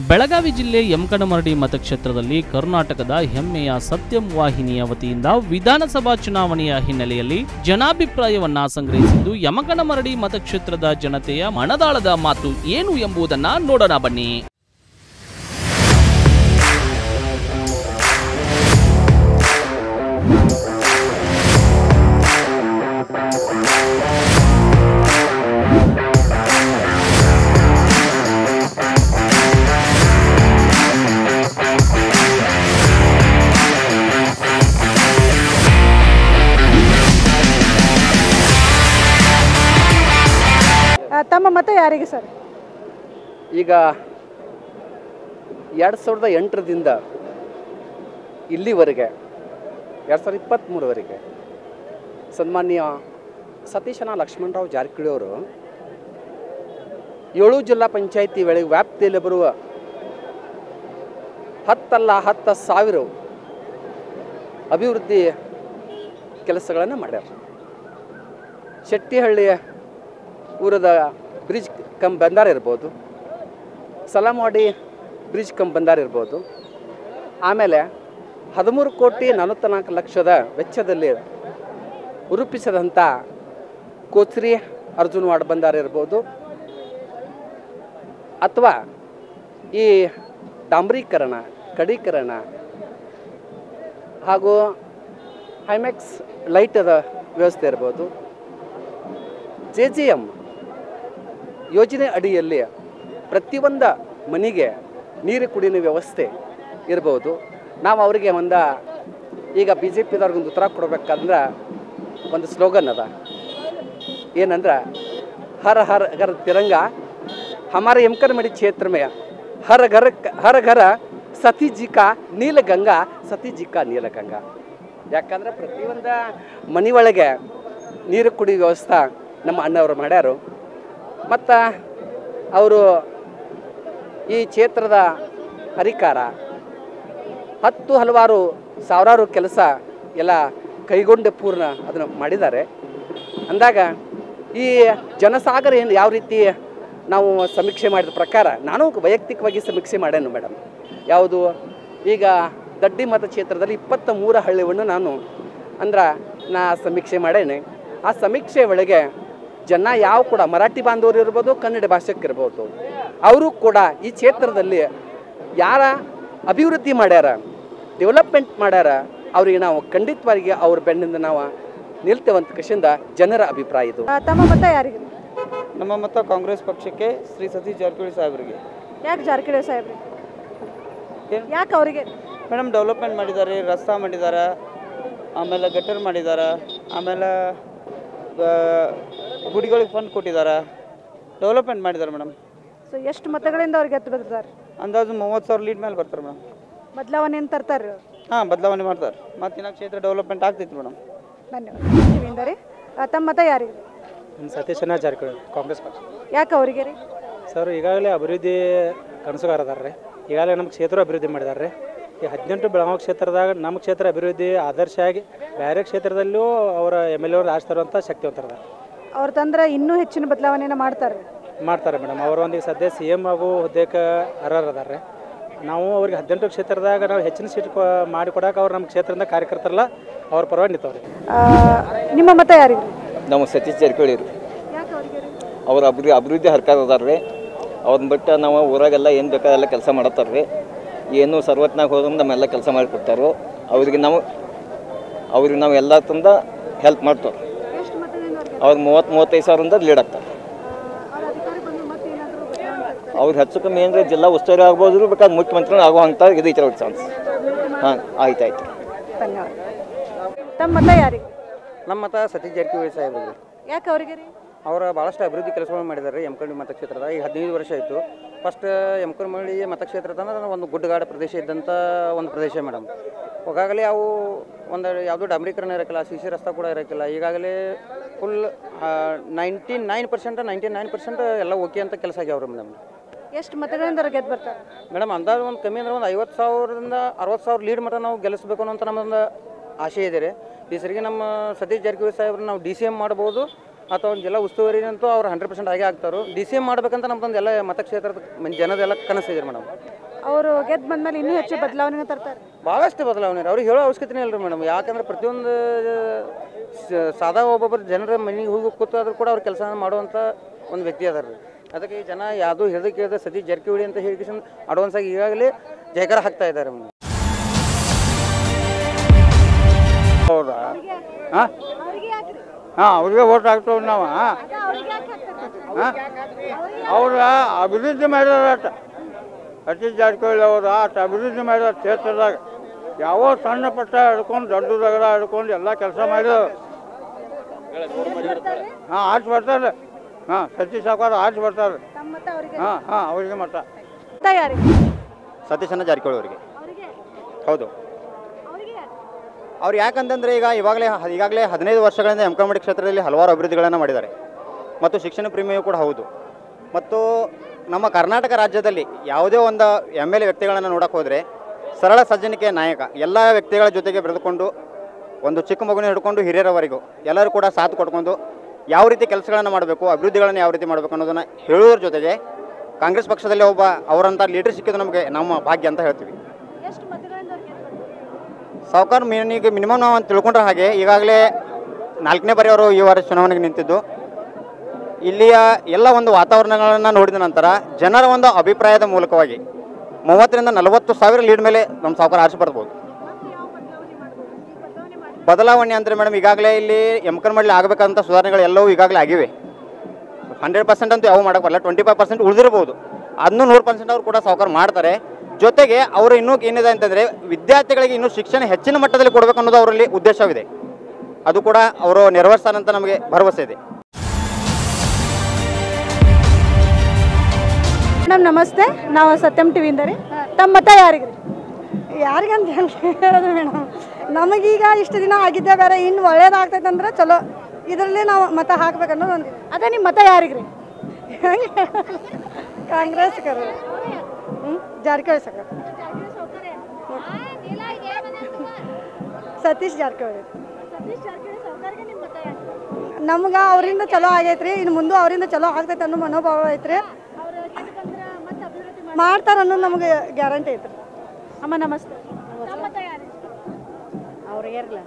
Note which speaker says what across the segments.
Speaker 1: ಬೆಳಗಾವಿ ಜಿಲ್ಲೆ ಯಮಕನಮರಡಿ ಮತಕ್ಷೇತ್ರದಲ್ಲಿ ಕರ್ನಾಟಕದ ಹೆಮ್ಮೆಯ ಸತ್ಯಂ ವಾಹಿನಿಯ ವತಿಯಿಂದ ವಿಧಾನಸಭಾ ಚುನಾವಣೆಯ ಹಿನ್ನೆಲೆಯಲ್ಲಿ ಜನಾಭಿಪ್ರಾಯವನ್ನ ಸಂಗ್ರಹಿಸಿದ್ದು ಯಮಕನಮರಡಿ ಮತಕ್ಷೇತ್ರದ ಜನತೆಯ ಮನದಾಳದ ಮಾತು ಏನು ಎಂಬುದನ್ನು ನೋಡೋಣ ಬನ್ನಿ.
Speaker 2: ತಮ್ಮ ಮತ ಯಾರಿಗೆ ಸರ್?
Speaker 3: ಈಗ 2008ರಿಂದ ಇಲ್ಲಿವರೆಗೆ 2023ವರೆಗೆ ಸನ್ಮಾನ್ಯ ಸತೀಶಣ್ಣ ಲಕ್ಷ್ಮಣರಾವ್ ಜಾರಕಿಹೊಳಿ ಅವರು 7 ಜಿಲ್ಲಾ ಪಂಚಾಯಿತಿ ವ್ಯಾಪ್ತಿಯಲ್ಲಿ ಬರುವ 10,000 ಅಭಿವೃದ್ಧಿ ಕೆಲಸಗಳನ್ನು ಮಾಡ್ಯಾರ. ಶೆಟ್ಟಿಹಳ್ಳಿಯ ಊರದ ಬ್ರಿಡ್ಜ್ ಕಮ್ ಬಂದಾರ ಇರ್ಬೋದು, ಸಲಾಮವಾಡಿ ಬ್ರಿಡ್ಜ್ ಕಮ್ ಬಂದಾರ ಇರ್ಬೋದು, ಆಮೇಲೆ 13,44,00,000 ವೆಚ್ಚದಲ್ಲಿ ರೂಪಿಸಿದಂಥ ಕೋಚ್ರಿ ಅರ್ಜುನವಾಡ ಬಂದಾರ ಇರ್ಬೋದು, ಅಥವಾ ಈ ಡಾಂಬರೀಕರಣ, ಕಡೀಕರಣ ಹಾಗೂ ಹೈಮ್ಯಾಕ್ಸ್ ಲೈಟದ ವ್ಯವಸ್ಥೆ ಇರ್ಬೋದು, JJM ಯೋಜನೆ ಅಡಿಯಲ್ಲಿ ಪ್ರತಿಯೊಂದು ಮನೆಗೆ ನೀರು ಕುಡಿಯೋ ವ್ಯವಸ್ಥೆ ಇರ್ಬೋದು. ನಾವು ಅವರಿಗೆ ಈಗ BJPದವ್ರಿಗೊಂದು ಉತ್ತರ ಕೊಡಬೇಕಂದ್ರೆ ಒಂದು ಸ್ಲೋಗನ್ ಅದ, ಏನಂದ್ರೆ ಹರ ಹರ ಘರ ತಿರಂಗ ಹಮಾರ ಯಮಕನಮರಡಿ ಕ್ಷೇತ್ರ ಮೇ ಹರ ಘರ ಸತಿ ಜಿ ಕಾ ನೀಲಗಂಗಾ, ಸತಿ ಜಿ ಕಾ ನೀಲಗಂಗಾ. ಯಾಕಂದ್ರೆ ಪ್ರತಿಯೊಂದು ಮನೆ ಒಳಗೆ ನೀರು ಕುಡಿಯೋ ವ್ಯವಸ್ಥೆ ನಮ್ಮ ಅಣ್ಣವರು ಮಾಡ್ಯಾರು. ಮತ್ತು ಅವರು ಈ ಕ್ಷೇತ್ರದ ಹರಿಕಾರ ಹಲವಾರು ಸಾವಿರಾರು ಕೆಲಸ ಎಲ್ಲ ಕೈಗೊಂಡು ಪೂರ್ಣ ಅದನ್ನು ಮಾಡಿದ್ದಾರೆ. ಅಂದಾಗ ಈ ಜನಸಾಗರ ಏನು ಯಾವ ರೀತಿ ನಾವು ಸಮೀಕ್ಷೆ ಮಾಡಿದ ಪ್ರಕಾರ ನಾನು ವೈಯಕ್ತಿಕವಾಗಿ ಸಮೀಕ್ಷೆ ಮಾಡ್ಯಾನು ಮೇಡಮ್. ಯಾವುದು ಈಗ ದಡ್ಡಿ ಮತಕ್ಷೇತ್ರದಲ್ಲಿ 23 ಹಳ್ಳಿಯನ್ನು ನಾ ಸಮೀಕ್ಷೆ ಮಾಡೇನೆ. ಆ ಸಮೀಕ್ಷೆ ಒಳಗೆ ಜನ ಯಾವ ಕೂಡ ಮರಾಠಿ ಬಾಂಧವರು ಇರ್ಬೋದು, ಕನ್ನಡ ಭಾಷೆಗಿರ್ಬೋದು, ಅವರು ಕೂಡ ಈ ಕ್ಷೇತ್ರದಲ್ಲಿ ಯಾರ ಅಭಿವೃದ್ಧಿ ಮಾಡ್ಯಾರ, ಡೆವಲಪ್ಮೆಂಟ್ ಮಾಡ್ಯಾರ, ಅವ್ರಿಗೆ ನಾವು ಖಂಡಿತವಾಗಿ ಅವ್ರ ಬೆನ್ನಿಂದ ನಾವು ನಿಲ್ತೇವಂತ ಕಷಿಂದ ಜನರ ಅಭಿಪ್ರಾಯ ಇದು.
Speaker 2: ತಮ್ಮ ಮತ ಯಾರಿಗೆ?
Speaker 4: ನಮ್ಮ ಮತ ಕಾಂಗ್ರೆಸ್ ಪಕ್ಷಕ್ಕೆ, ಶ್ರೀ ಸತೀಶ್ ಜಾರಕಿಹೊಳಿ ಸಾಹೇಬರಿಗೆ.
Speaker 2: ಯಾಕೆ ಜಾರಕಿಹೊಳಿ ಸಾಹೇಬ್ರಿಗೆ? ಯಾಕೆ ಅವರಿಗೆ?
Speaker 4: ಮೇಡಮ್ ಡೆವಲಪ್ಮೆಂಟ್ ಮಾಡಿದ್ದಾರೆ, ರಸ್ತೆ ಮಾಡಿದ್ದಾರೆ, ಆಮೇಲೆ ಗಟ್ಟರ್ ಮಾಡಿದ್ದಾರೆ, ಆಮೇಲೆ ಗುಡಿಗಳಿಗೆ ಫಂಡ್ ಕೊಟ್ಟಿದ್ದಾರೆ, ಡೆವಲಪ್ಮೆಂಟ್ ಮಾಡಿದ್ದಾರೆ ಮೇಡಮ್.
Speaker 2: ಸೊ ಎಷ್ಟು ಮತಗಳಿಂದ ಅವ್ರಿಗೆ ಗೆದ್ದು ಬರ್ತಾರೆ?
Speaker 4: ಅಂದಾಜು 30,000 ಲೀಡ್ ಮೇಲೆ ಬರ್ತಾರೆ ಮೇಡಮ್.
Speaker 2: ಬದಲಾವಣೆ ಏನು ತರ್ತಾರೆ?
Speaker 4: ಹಾಂ, ಬದಲಾವಣೆ ಮಾಡ್ತಾರೆ. ಮತ್ತು ಇನ್ನು ಕ್ಷೇತ್ರ ಡೆವಲಪ್ಮೆಂಟ್ ಆಗ್ತೈತಿ ಮೇಡಮ್.
Speaker 2: ಧನ್ಯವಾದ. ತಮ್ಮ ಮತ ಯಾರಿಗೆ?
Speaker 5: ಸತೀಶಣ್ಣ ಜಾರಕಿಹೊಳಿ, ಕಾಂಗ್ರೆಸ್ ಪಕ್ಷ.
Speaker 2: ಯಾಕೆ ಅವರಿಗೆ ರೀ?
Speaker 5: ಸರ್, ಈಗಾಗಲೇ ಅಭಿವೃದ್ಧಿ ಕನಸುಗಾರ ಅದಾರ ರೀ. ಈಗಾಗಲೇ ನಮ್ಮ ಕ್ಷೇತ್ರ ಅಭಿವೃದ್ಧಿ ಮಾಡಿದ್ದಾರೆ ರೀ. ಈ 18 ಬೆಳಗಾವಿ ಕ್ಷೇತ್ರದಾಗ ನಮ್ಮ ಕ್ಷೇತ್ರ ಅಭಿವೃದ್ಧಿ ಆದರ್ಶ ಆಗಿ ಬೇರೆ ಕ್ಷೇತ್ರದಲ್ಲೂ ಅವರ MLA ಅವರು ಆರಿಸ್ತಾರಂಥ ಶಕ್ತಿವಂತರದ.
Speaker 2: ಅವ್ರು ತಂದ್ರೆ ಇನ್ನೂ ಹೆಚ್ಚಿನ ಬದಲಾವಣೆಯನ್ನು ಮಾಡ್ತಾರೆ
Speaker 5: ಮೇಡಮ್. ಅವರು ಒಂದಿಗೆ ಸದ್ಯ CM ಆಗೋ ಹುದ್ದೆಗೆ ಅರ್ಹರದಾರ ರೀ. ನಾವು ಅವ್ರಿಗೆ 18 ಕ್ಷೇತ್ರದಾಗ ನಾವು ಹೆಚ್ಚಿನ ಸೀಟ್ ಮಾಡಿಕೊಡಕ್ಕೆ ಅವ್ರು ನಮ್ಮ ಕ್ಷೇತ್ರದಿಂದ ಕಾರ್ಯಕರ್ತರಲ್ಲ, ಅವ್ರ ಪರವಾಗಿ ನಿಂತವ್ರಿ.
Speaker 2: ನಿಮ್ಮ ಮತ ಯಾರಿಗೆ?
Speaker 6: ನಮ್ಮ ಸತೀಶ್ ಜಾರಕಿಹೊಳಿ ರೀ. ಅವ್ರ ಅಭಿವೃದ್ಧಿ ಹರ್ಕಾರ ಅದಾರ ರೀ. ಅವ್ರನ್ನ ಬಿಟ್ಟು ನಾವು ಊರಾಗೆಲ್ಲ ಏನು ಬೇಕಾದೆಲ್ಲ ಕೆಲಸ ಮಾಡತ್ತಾರ ರೀ. ಏನು ಸರ್ವತ್ನಾಗ ಹೋದ್ರೆ ನಮ್ಮೆಲ್ಲ ಕೆಲಸ ಮಾಡಿಕೊಡ್ತಾರೋ. ಅವ್ರಿಗೆ ನಾವು ಎಲ್ಲ ತಂದ ಹೆಲ್ಪ್ ಮಾಡ್ತಾರೆ. ಅವ್ರು 30-35 ಸಾವಿರದಿಂದ ಲೀಡ್ ಆಗ್ತಾರೆ. ಅವ್ರು ಹೆಚ್ಚು ಕಮ್ಮಿ ಏನಂದರೆ ಜಿಲ್ಲಾ ಉಸ್ತುವಾರಿ ಆಗ್ಬೋದು, ಬೇಕಾದ್ರೆ ಮುಖ್ಯಮಂತ್ರಿ ಆಗೋ ಅಂತ ಇದೈತೆ ಅವ್ರ ಚಾನ್ಸ್. ಹಾಂ, ಆಯ್ತು.
Speaker 2: ಧನ್ಯವಾದ. ತಮ್ಮ ಮತ ಯಾರಿಗೆ?
Speaker 4: ನಮ್ಮ ಮತ ಸತೀಶ್ ಜಾರಕಿಹೊಳಿ ಸಾಹೇಬರಿಗೆ.
Speaker 2: ಯಾಕೆ ಅವರಿಗೆ ರೀ?
Speaker 4: ಅವರು ಭಾಳಷ್ಟು ಅಭಿವೃದ್ಧಿ ಕೆಲಸಗಳನ್ನು ಮಾಡಿದ್ದಾರೆ ಯಮಕನಮರಡಿ ಮತಕ್ಷೇತ್ರದ. ಈಗ 15 ವರ್ಷ ಆಯಿತು. ಫಸ್ಟ್ ಯಮಕನಮರಡಿ ಮತಕ್ಷೇತ್ರದ ಒಂದು ಗುಡ್ಡಗಾಡ ಪ್ರದೇಶ ಇದ್ದಂಥ ಒಂದು ಪ್ರದೇಶ ಮೇಡಮ್. ಈಗಾಗಲೇ ಅವು ಯಾವುದೋ ಡಾಂಬರೀಕರಣ ಇರೋಕ್ಕಿಲ್ಲ, CC ರಸ್ತೆ ಕೂಡ ಇರೋಕ್ಕಿಲ್ಲ. ಈಗಾಗಲೇ ಫುಲ್ 99% ಎಲ್ಲ ಓಕೆ ಅಂತ ಕೆಲಸ ಆಗ್ಯಾವ್ರಿ ಮೇಡಮ್.
Speaker 2: ಎಷ್ಟು ಮತಗಳಿಂದ ಗೆದ್ದು ಬರ್ತಾರೆ
Speaker 4: ಮೇಡಮ್? ಅಂದಾಜು ಒಂದು ಕಮ್ಮಿ ಅಂದರೆ ಒಂದು 50,000ರಿಂದ 60,000 ಲೀಡ್ ಮಟ್ಟ ನಾವು ಗೆಲ್ಲಿಸಬೇಕು ಅನ್ನೋಂಥ ನಮ್ಮದೊಂದು ಆಸೆ ಇದೆ ರೀ. ಈ ಸರಿಗೆ ನಮ್ಮ ಸತೀಶ್ ಜಾರಕಿಹೊಳಿ ಸಾಹೇಬ್ರನ್ನ ನಾವು DCM ಮಾಡ್ಬೋದು. ಅಥವಾ ಒಂದು ಜಿಲ್ಲಾ ಉಸ್ತುವಾರಿ ಅಂತೂ ಅವ್ರು 100% ಆಗೇ ಆಗ್ತಾರೋ. DCM ಮಾಡ್ಬೇಕಂತ ನಮ್ದೊಂದು ಎಲ್ಲ ಮತಕ್ಷೇತ್ರದ ಜನದೆಲ್ಲ ಕನಸಿದೆ ಮೇಡಮ್.
Speaker 2: ಅವರು ಗೆದ್ದು ಬಂದ್ಮೇಲೆ ಇನ್ನೂ ಹೆಚ್ಚು ಬದಲಾವಣೆ ತರ್ತಾರೆ.
Speaker 4: ಭಾಳಷ್ಟು ಬದಲಾವಣೆ ರೀ. ಅವ್ರಿಗೆ ಹೇಳೋ ಅವಶ್ಯಕತೆನೇ ಇಲ್ಲ ರೀ ಮೇಡಮ್. ಯಾಕಂದ್ರೆ ಪ್ರತಿಯೊಂದು ಸಾದಾ ಒಬ್ಬೊಬ್ಬರು ಜನರ ಮನೆಗೆ ಹೋಗಿ ಕೂತಾದ್ರೂ ಕೂಡ ಅವ್ರು ಕೆಲಸ ಮಾಡುವಂಥ ಒಂದು ವ್ಯಕ್ತಿ ಅದಾರ ರೀ. ಅದಕ್ಕೆ ಈ ಜನ ಯಾವುದೂ ಹೇಳ್ದೆ ಕೇಳಿದ್ರೆ ಸತೀಶ್ ಜಾರಕಿಹೊಳಿ ಅಂತ ಹೇಳಿ ಅಡ್ವಾನ್ಸ್ ಆಗಿ ಈಗಾಗಲೇ ಜಯಕಾರ ಹಾಕ್ತಾ ಇದ್ದಾರೆ ಮೇಡಮ್.
Speaker 7: ಹೌದಾ? ಹಾಂ ಹಾಂ, ಅವ್ರಿಗೆ ಓಟ್ ಹಾಕ್ತೇವೆ ನಾವು. ಅವ್ರ ಅಭಿವೃದ್ಧಿ ಮಾಡ್ಯಾರ. ಸತೀಶ್ ಜಾರಕಿಹೊಳಿ ಅವರು ಅಷ್ಟು ಅಭಿವೃದ್ಧಿ ಮಾಡ್ಯಾರ ಕ್ಷೇತ್ರದಾಗ. ಯಾವ ಸಣ್ಣ ಪಟ್ಟ ಹಿಡ್ಕೊಂಡು ದೊಡ್ಡ ದಗಡ ಹಿಡ್ಕೊಂಡು ಎಲ್ಲ ಕೆಲಸ ಮಾಡಿದ್ರು. ಹಾಂ, ಆಚೆ ಬರ್ತಾರೆ. ಹಾಂ, ಸತೀಶ್ ಸಾವುಕಾರ ಆಚೆ ಬರ್ತಾರೆ. ಹಾಂ ಹಾಂ, ಅವರಿಗೆ ಮತ.
Speaker 8: ಸತೀಶಣ್ಣ ಜಾರಕಿಹೊಳಿ ಅವರಿಗೆ. ಹೌದು. ಅವ್ರು ಯಾಕಂತಂದರೆ ಈಗಾಗಲೇ 15 ವರ್ಷಗಳಿಂದ ಎಮ್ಕಮಡಿ ಕ್ಷೇತ್ರದಲ್ಲಿ ಹಲವಾರು ಅಭಿವೃದ್ಧಿಗಳನ್ನು ಮಾಡಿದ್ದಾರೆ ಮತ್ತು ಶಿಕ್ಷಣ ಪ್ರೇಮಿಯೂ ಕೂಡ ಹೌದು. ಮತ್ತು ನಮ್ಮ ಕರ್ನಾಟಕ ರಾಜ್ಯದಲ್ಲಿ ಯಾವುದೇ ಒಂದು MLA ವ್ಯಕ್ತಿಗಳನ್ನು ನೋಡೋಕೆ ಹೋದರೆ ಸರಳ ಸಜ್ಜನಿಕೆಯ ನಾಯಕ. ಎಲ್ಲ ವ್ಯಕ್ತಿಗಳ ಜೊತೆಗೆ ಬೆಳೆದುಕೊಂಡು ಒಂದು ಚಿಕ್ಕ ಮಗುನ ಹಿಡ್ಕೊಂಡು ಹಿರಿಯರವರೆಗೂ ಎಲ್ಲರೂ ಕೂಡ ಸಾಥ್ ಕೊಟ್ಕೊಂಡು ಯಾವ ರೀತಿ ಕೆಲಸಗಳನ್ನು ಮಾಡಬೇಕು, ಅಭಿವೃದ್ಧಿಗಳನ್ನು ಯಾವ ರೀತಿ ಮಾಡಬೇಕು ಅನ್ನೋದನ್ನು ಹೇಳುವುದರ ಜೊತೆಗೆ ಕಾಂಗ್ರೆಸ್ ಪಕ್ಷದಲ್ಲಿ ಒಬ್ಬ ಅವರಂಥ ಲೀಡರ್ ಸಿಕ್ಕಿದ್ದು ನಮ್ಮ ಭಾಗ್ಯ ಅಂತ ಹೇಳ್ತೀವಿ. ಸಾವುಕಾರ ಮೀನಿಗೆ ಮಿನಿಮಮ್ ನಾವು ತಿಳ್ಕೊಂಡ್ರೆ ಹಾಗೆ ಈಗಾಗಲೇ 4ನೇ ಬಾರಿ ಅವರು ಈ ವಾರ ಚುನಾವಣೆಗೆ ನಿಂತಿದ್ದು. ಇಲ್ಲಿಯ ಎಲ್ಲ ಒಂದು ವಾತಾವರಣಗಳನ್ನು ನೋಡಿದ ನಂತರ ಜನರ ಒಂದು ಅಭಿಪ್ರಾಯದ ಮೂಲಕವಾಗಿ 30ರಿಂದ 40 ಸಾವಿರ ಲೀಡ್ ಮೇಲೆ ನಮ್ಮ ಸಾವುಕಾರ ಆರಿಸಿ ಬರ್ಬೋದು. ಬದಲಾವಣೆ ಅಂದರೆ ಮೇಡಮ್ ಈಗಾಗಲೇ ಇಲ್ಲಿ ಎಮ್ಕನಮಳ್ಳಿ ಆಗಬೇಕಂತ ಸುಧಾರಣೆಗಳು ಎಲ್ಲವೂ ಈಗಾಗಲೇ ಆಗಿವೆ. 100% ಅಂತೂ ಯಾವ ಮಾಡೋಕ್ಕೆ ಬರಲ್ಲ, 25% ಉಳಿದಿರ್ಬೋದು. ಅದನ್ನು 100% ಅವ್ರು ಕೂಡ ಸಾವುಕಾರ ಮಾಡ್ತಾರೆ. ಜೊತೆಗೆ ಅವರು ಇನ್ನೂ ಏನಿದೆ ಅಂತಂದರೆ ವಿದ್ಯಾರ್ಥಿಗಳಿಗೆ ಇನ್ನೂ ಶಿಕ್ಷಣ ಹೆಚ್ಚಿನ ಮಟ್ಟದಲ್ಲಿ ಕೊಡಬೇಕು ಅನ್ನೋದು ಅವರಲ್ಲಿ ಉದ್ದೇಶವಿದೆ. ಅದು ಕೂಡ ಅವರು ನೆರವೇರಿಸ್ತಾರೆ ಅಂತ ನಮಗೆ ಭರವಸೆ ಇದೆ.
Speaker 2: ಮೇಡಮ್ ನಮಸ್ತೆ, ನಾವು ಸತ್ಯಂ ಟಿವಿಯಿಂದ ರೀ. ತಮ್ಮ ಮತ ಯಾರಿಗೆ? ಯಾರಿಗಂತ ಹೇಳೋದು ಮೇಡಮ್, ನಮಗೀಗ ಇಷ್ಟು ದಿನ ಆಗಿದ್ದೆ ಬೇರೆ, ಇನ್ನು ಒಳ್ಳೇದಾಗ್ತೈತೆ ಅಂದ್ರೆ ಚಲೋ ಇದರಲ್ಲಿ ನಾವು ಮತ ಹಾಕ್ಬೇಕನ್ನೋದು ಒಂದು. ಅದೇ ನಿಮ್ಮ ಮತ ಯಾರಿಗೆ? ಕಾಂಗ್ರೆಸ್ ಕರ ಜಾರಕಿಹೊಳಿ ಸರ್, ಸತೀಶ್ ಜಾರಕಿಹೊಳಿ. ನಮ್ಗೆ ಅವರಿಂದ ಚಲೋ ಆಗೈತ್ರಿ, ಇನ್ನು ಮುಂದೆ ಅವರಿಂದ ಚಲೋ ಆಗ್ತೈತೆ ಅನ್ನೋ ಮನೋಭಾವ ಐತ್ರಿ. ಮಾಡ್ತಾರ ಅನ್ನೋದು ನಮಗೆ ಗ್ಯಾರಂಟಿ ಐತ್ರಿ. ಅಮ್ಮ ನಮಸ್ತೆ. ಅವ್ರಿಗೆ ಇರಲ್ಲ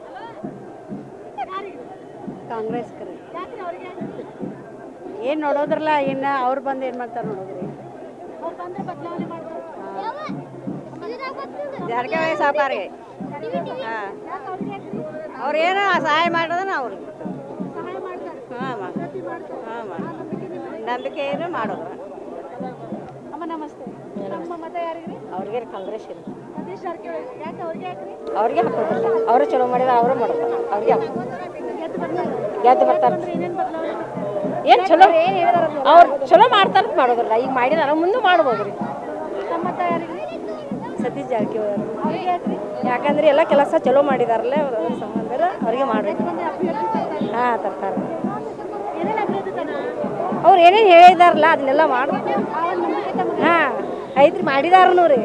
Speaker 2: ಕಾಂಗ್ರೆಸ್ ಕರೆ ಏನು ನೋಡೋದ್ರಲ್ಲ, ಇನ್ನು ಅವ್ರು ಬಂದು ಏನು ಮಾಡ್ತಾರೆ ನೋಡೋದ್ರಿ. ಜಾರಕಿಹೊಳಿ ಸಾವುಕಾರಿಗೆ ಹಾಂ, ಅವ್ರೇನೋ ಸಹಾಯ ಮಾಡೋದನ್ನ ಅವ್ರಿಗೆ ಹಾಂ ಹಾಂ ನಂಬಿಕೆ ಏನು ಮಾಡೋದು. ಅಮ್ಮ ನಮಸ್ತೆ. ನಮ್ಮ ಮತ ಯಾರಿಗೆ? ಅವ್ರಿಗೆ ಕಾಂಗ್ರೆಸ್ ಇದೆ. ಸತೀಶ್ ಜಾರಕಿಹೊಳಿ ಯಾಕೆ ಅವ್ರಿಗೆ ಹಾಕ್ರಿ? ಅವ್ರಿಗೆ ಹಾಕೋದಿಲ್ಲ, ಅವರು ಚಲೋ ಮಾಡಿದ್ರೆ ಅವರು ಮಾಡ್ತಾರೆ, ಅವ್ರಿಗೆ ಗೆದ್ದು ಬರ್ತಾರೆ. ಏನು ಚಲೋ ಅವ್ರು ಚಲೋ ಮಾಡ್ತಾರಂತ ಮಾಡೋದಿಲ್ಲ, ಈಗ ಮಾಡಿದಾರ ಮುಂದೆ ಮಾಡ್ಬೋದು ರೀ. ನಮ್ಮ ಮತ ಯಾರಿಗೆ? ಸತೀಶ್ ಜಾರಕಿಹೊಳಿ ಅವ್ರಿಗೆ ಹಾಕ್ರಿ. ಯಾಕಂದ್ರೆ ಎಲ್ಲ ಕೆಲಸ ಚಲೋ ಮಾಡಿದಾರಲ್ಲ, ಅದ್ರ ಸಂಬಂಧ ಅವ್ರಿಗೆ ಮಾಡ್ಬೇಕು. ಹಾಂ ತರ್ತಾರೆ. ಅವ್ರು ಏನೇನು ಹೇಳಿದಾರಲ್ಲ ಅದನ್ನೆಲ್ಲ ಮಾಡ್ಬೇಕು. ಹಾಂ ಐತ್ರಿ, ಮಾಡಿದಾರನು ರೀ.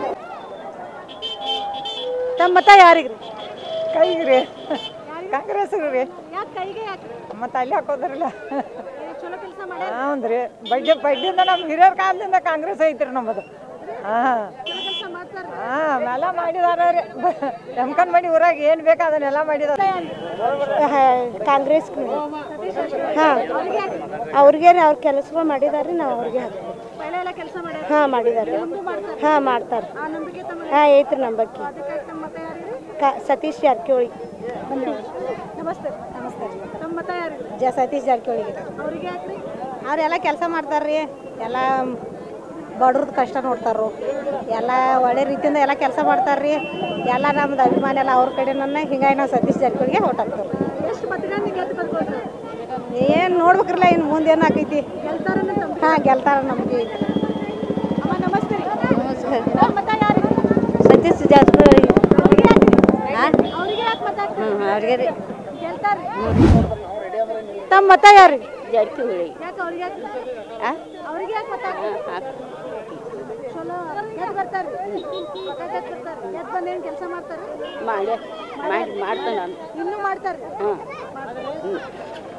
Speaker 2: ತಮ್ಮ ಮತ ಯಾರಿಗೆ?
Speaker 9: ಕೈಗೆ ರೀ, ಕಾಂಗ್ರೆಸ್ ರೀ.
Speaker 2: ಕೈಗೆ
Speaker 9: ಮತ್ತೆ ಅಲ್ಲಿ ಹಾಕೋದ್ರಲ್ಲ. ಹೌದು ರೀ, ಬಡ್ಡಿಯಿಂದ ನಮ್ಮ ಹಿರಿಯರ ಕಾಲದಿಂದ ಕಾಂಗ್ರೆಸ್ ಐತ್ರಿ ನಮ್ಮದು. ಹಾಂ ಹಾಂ, ಎಲ್ಲ ಮಾಡಿದಾರ ರೀ. ಎಮ್ಕನಮಡಿ ಊರಾಗ ಏನು ಬೇಕು ಅದನ್ನೆಲ್ಲ ಮಾಡಿದಾರೆ.
Speaker 2: ಕಾಂಗ್ರೆಸ್ ಹಾಂ, ಅವ್ರಿಗೆ ಅವ್ರ ಕೆಲಸಗಳು ಮಾಡಿದಾರೆ, ನಾವು ಅವ್ರಿಗೆ ಹಾಕ್ತೀವಿ. ಹಾಂ ಮಾಡಿದ್ದಾರೆ, ಹಾಂ ಮಾಡ್ತಾರೆ. ಹಾಂ ಐತ್ರಿ ನಂಬಕ್ಕೆ. ಸತೀಶ್ ಜಾರಕಿಹೊಳಿ. ನಮಸ್ತೆ. ನಮಸ್ತೆ. ನಮ್ಮ ಮತ ಯಾರಿಗೆ? ಸತೀಶ್ ಜಾರಕಿಹೊಳಿಗೆ. ಅವ್ರಿಗೆ ಹಾಕ್ರಿ. ಅವರೆಲ್ಲ ಕೆಲಸ ಮಾಡ್ತಾರ್ರಿ, ಎಲ್ಲ ಬಡ್ರದ್ದು ಕಷ್ಟ ನೋಡ್ತಾರು, ಎಲ್ಲ ಒಳ್ಳೆ ರೀತಿಯಿಂದ ಎಲ್ಲ ಕೆಲಸ ಮಾಡ್ತಾರ್ರಿ. ಎಲ್ಲ ನಮ್ದು ಅಭಿಮಾನ ಎಲ್ಲ ಅವ್ರ ಕಡೆ ನನ್ನ. ಹಿಂಗಾಗಿ ನಾವು ಸತೀಶ್ ಜಾರಕಿಹೊಳಿಗೆ ಓಟ್ ಹಾಕ್ತಾರೆ. ಎಷ್ಟು ಮತಗಳನ್ನು ಗೆದ್ದು ಬರ್ಬೋದು? ಏನು ನೋಡ್ಬೇಕ್ರಲ್ಲ, ಇನ್ನು ಮುಂದೆ ಏನು ಆಕೈತಿ. ಹಾಂ ಗೆಲ್ತಾರ ನಮಗೆ. ಅಮ್ಮ ನಮಸ್ತೆ. ನಮಸ್ಕಾರ. ಮತ ಯಾರು? ಸತೀಶ್ ಜಾರಕಿಹೊಳಿ. ಅವ್ರಿಗೆ ಯಾಕೆ ಮತ ಹಾಕ್ತಾರೆ? ಅವ್ರಿಗೆ ರೀ ಗೆಲ್ತಾರೆ. ತಮ್ಮ ಮತ ಯಾರು? ಜಾರಕಿಹೊಳಿ. ಯಾಕೆ ಅವ್ರಿಗೆ ಹಾಕಿ? ಅವ್ರಿಗೆ ಯಾಕೆ ಮತ ಹಾಕ್ತಾರೆ? ಚಲೋ ಗೆದ್ದು ಬರ್ತಾರೆ, ಗೆದ್ದು ಬಂದೇನು ಕೆಲಸ ಮಾಡ್ತಾರೆ? ಮಾಡ್ತಾನೆ, ಇನ್ನೂ ಮಾಡ್ತಾರೆ.